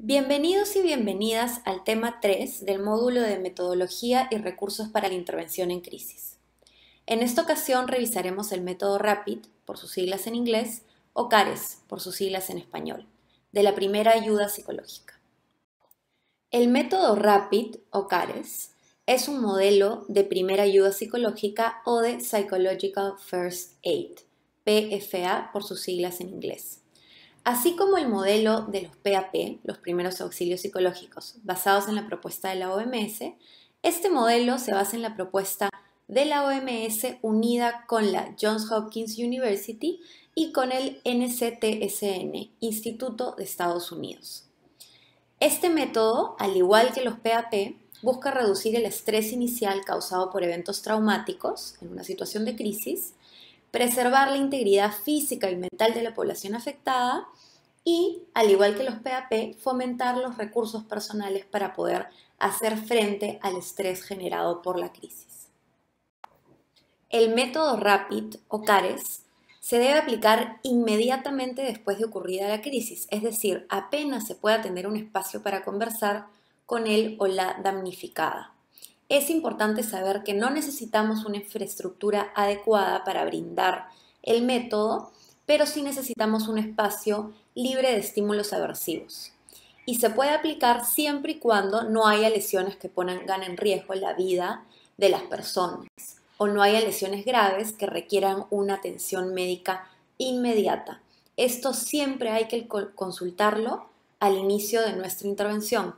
Bienvenidos y bienvenidas al tema 3 del módulo de Metodología y Recursos para la Intervención en Crisis. En esta ocasión revisaremos el método RAPID, por sus siglas en inglés, o CARES, por sus siglas en español, de la primera ayuda psicológica. El método RAPID, o CARES, es un modelo de primera ayuda psicológica o de Psychological First Aid, PFA por sus siglas en inglés. Así como el modelo de los PAP, los primeros auxilios psicológicos, basados en la propuesta de la OMS, este modelo se basa en la propuesta de la OMS unida con la Johns Hopkins University y con el NCTSN, Instituto de Estados Unidos. Este método, al igual que los PAP, busca reducir el estrés inicial causado por eventos traumáticos en una situación de crisis, preservar la integridad física y mental de la población afectada y, al igual que los PAP, fomentar los recursos personales para poder hacer frente al estrés generado por la crisis. El método RAPID o CARES se debe aplicar inmediatamente después de ocurrida la crisis, es decir, apenas se pueda tener un espacio para conversar con él o la damnificada. Es importante saber que no necesitamos una infraestructura adecuada para brindar el método, pero sí necesitamos un espacio libre de estímulos aversivos. Y se puede aplicar siempre y cuando no haya lesiones que pongan en riesgo la vida de las personas o no haya lesiones graves que requieran una atención médica inmediata. Esto siempre hay que consultarlo al inicio de nuestra intervención.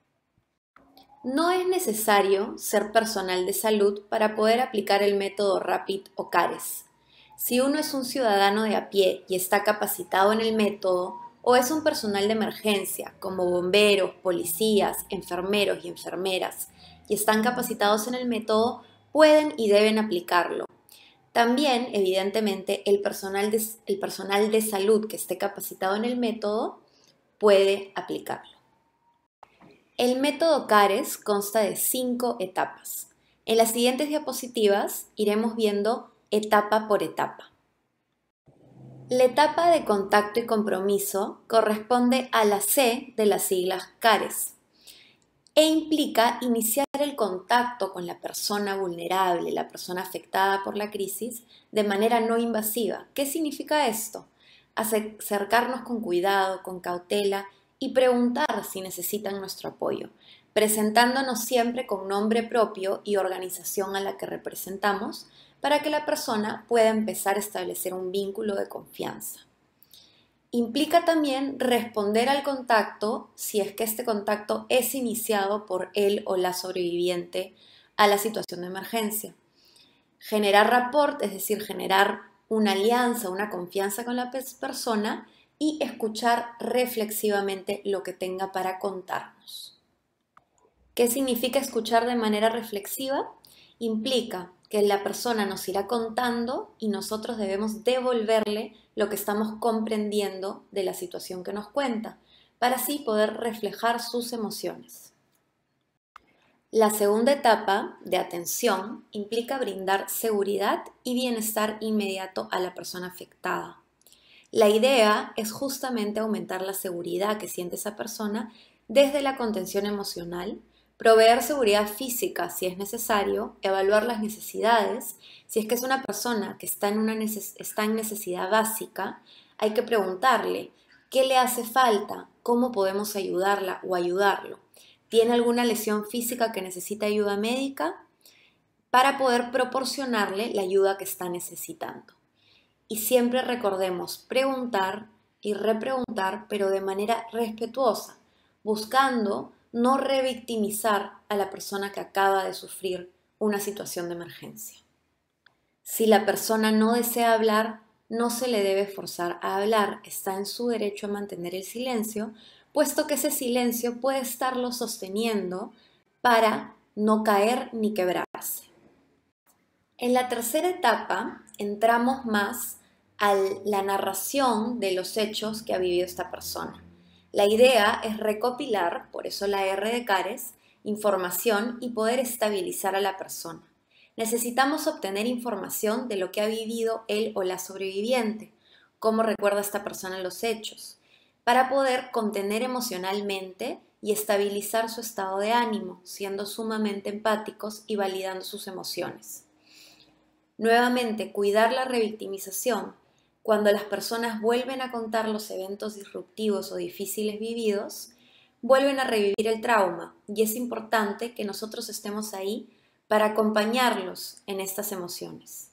No es necesario ser personal de salud para poder aplicar el método RAPID o CARES. Si uno es un ciudadano de a pie y está capacitado en el método, o es un personal de emergencia, como bomberos, policías, enfermeros y enfermeras, y están capacitados en el método, pueden y deben aplicarlo. También, evidentemente, el personal de salud que esté capacitado en el método puede aplicarlo. El método CARES consta de 5 etapas. En las siguientes diapositivas iremos viendo etapa por etapa. La etapa de contacto y compromiso corresponde a la C de las siglas CARES e implica iniciar el contacto con la persona vulnerable, la persona afectada por la crisis, de manera no invasiva. ¿Qué significa esto? Acercarnos con cuidado, con cautela y preguntar si necesitan nuestro apoyo, presentándonos siempre con nombre propio y organización a la que representamos para que la persona pueda empezar a establecer un vínculo de confianza. Implica también responder al contacto si es que este contacto es iniciado por él o la sobreviviente a la situación de emergencia. Generar rapport, es decir, generar una alianza, una confianza con la persona y escuchar reflexivamente lo que tenga para contarnos. ¿Qué significa escuchar de manera reflexiva? Implica que la persona nos irá contando y nosotros debemos devolverle lo que estamos comprendiendo de la situación que nos cuenta, para así poder reflejar sus emociones. La segunda etapa, de atención, implica brindar seguridad y bienestar inmediato a la persona afectada. La idea es justamente aumentar la seguridad que siente esa persona desde la contención emocional, proveer seguridad física si es necesario, evaluar las necesidades. Si es que es una persona que está en necesidad básica, hay que preguntarle qué le hace falta, cómo podemos ayudarla o ayudarlo. ¿Tiene alguna lesión física que necesita ayuda médica? Para poder proporcionarle la ayuda que está necesitando. Y siempre recordemos preguntar y repreguntar, pero de manera respetuosa, buscando no revictimizar a la persona que acaba de sufrir una situación de emergencia. Si la persona no desea hablar, no se le debe forzar a hablar, está en su derecho a mantener el silencio, puesto que ese silencio puede estarlo sosteniendo para no caer ni quebrarse. En la tercera etapa entramos más a la narración de los hechos que ha vivido esta persona. La idea es recopilar, por eso la R de CARES, información y poder estabilizar a la persona. Necesitamos obtener información de lo que ha vivido él o la sobreviviente, cómo recuerda esta persona los hechos, para poder contener emocionalmente y estabilizar su estado de ánimo, siendo sumamente empáticos y validando sus emociones. Nuevamente, cuidar la revictimización. Cuando las personas vuelven a contar los eventos disruptivos o difíciles vividos, vuelven a revivir el trauma y es importante que nosotros estemos ahí para acompañarlos en estas emociones.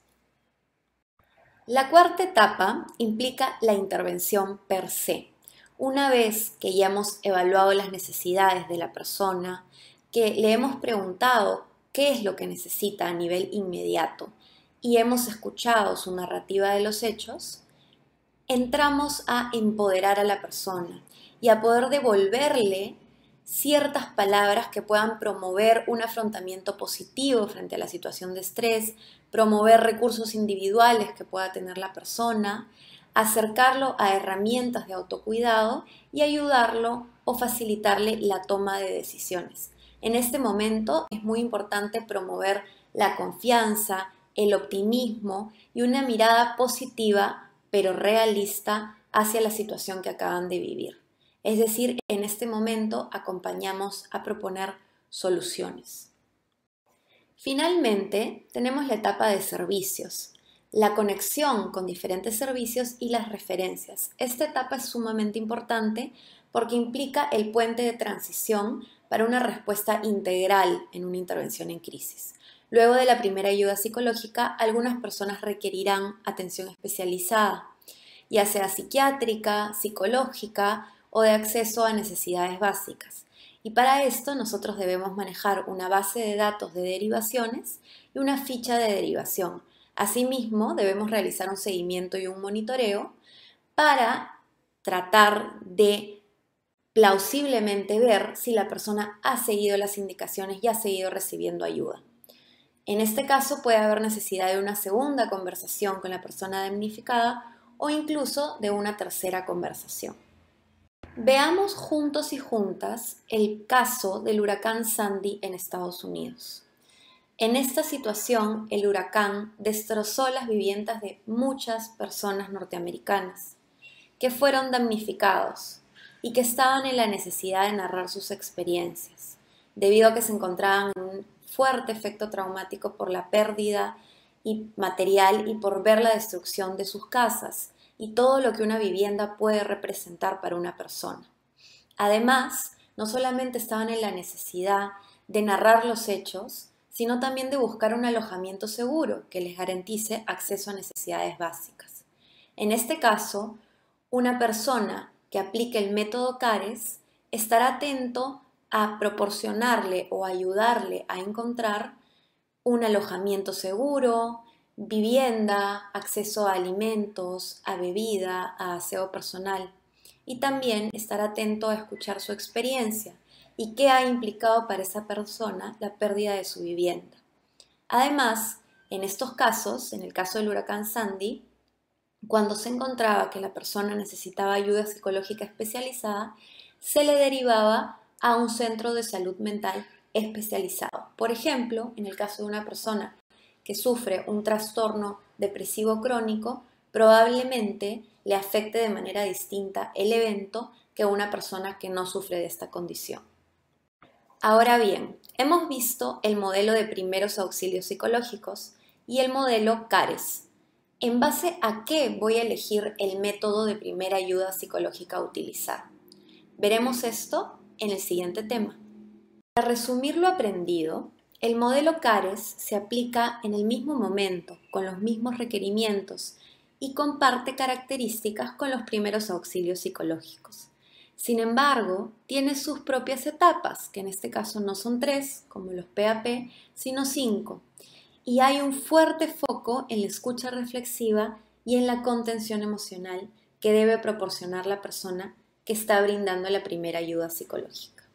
La cuarta etapa implica la intervención per se. Una vez que ya hemos evaluado las necesidades de la persona, que le hemos preguntado qué es lo que necesita a nivel inmediato y hemos escuchado su narrativa de los hechos, entramos a empoderar a la persona y a poder devolverle ciertas palabras que puedan promover un afrontamiento positivo frente a la situación de estrés, promover recursos individuales que pueda tener la persona, acercarlo a herramientas de autocuidado y ayudarlo o facilitarle la toma de decisiones. En este momento es muy importante promover la confianza, el optimismo y una mirada positiva pero realista hacia la situación que acaban de vivir. Es decir, en este momento acompañamos a proponer soluciones. Finalmente, tenemos la etapa de servicios, la conexión con diferentes servicios y las referencias. Esta etapa es sumamente importante porque implica el puente de transición para una respuesta integral en una intervención en crisis. Luego de la primera ayuda psicológica, algunas personas requerirán atención especializada, ya sea psiquiátrica, psicológica o de acceso a necesidades básicas. Y para esto nosotros debemos manejar una base de datos de derivaciones y una ficha de derivación. Asimismo, debemos realizar un seguimiento y un monitoreo para tratar de plausiblemente ver si la persona ha seguido las indicaciones y ha seguido recibiendo ayuda. En este caso puede haber necesidad de una segunda conversación con la persona damnificada o incluso de una tercera conversación. Veamos juntos y juntas el caso del huracán Sandy en Estados Unidos. En esta situación, el huracán destrozó las viviendas de muchas personas norteamericanas que fueron damnificados y que estaban en la necesidad de narrar sus experiencias, debido a que se encontraban en un fuerte efecto traumático por la pérdida material y por ver la destrucción de sus casas y todo lo que una vivienda puede representar para una persona. Además, no solamente estaban en la necesidad de narrar los hechos, sino también de buscar un alojamiento seguro que les garantice acceso a necesidades básicas. En este caso, una persona que aplique el método CARES estará atento a proporcionarle o ayudarle a encontrar un alojamiento seguro, vivienda, acceso a alimentos, a bebida, a aseo personal y también estar atento a escuchar su experiencia y qué ha implicado para esa persona la pérdida de su vivienda. Además, en estos casos, en el caso del huracán Sandy, cuando se encontraba que la persona necesitaba ayuda psicológica especializada, se le derivaba a un centro de salud mental especializado. Por ejemplo, en el caso de una persona que sufre un trastorno depresivo crónico, probablemente le afecte de manera distinta el evento que una persona que no sufre de esta condición. Ahora bien, hemos visto el modelo de primeros auxilios psicológicos y el modelo CARES. ¿En base a qué voy a elegir el método de primera ayuda psicológica a utilizar? Veremos esto en el siguiente tema. Para resumir lo aprendido, el modelo CARES se aplica en el mismo momento, con los mismos requerimientos y comparte características con los primeros auxilios psicológicos. Sin embargo, tiene sus propias etapas, que en este caso no son 3, como los PAP, sino 5. Y hay un fuerte foco en la escucha reflexiva y en la contención emocional que debe proporcionar la persona que está brindando la primera ayuda psicológica.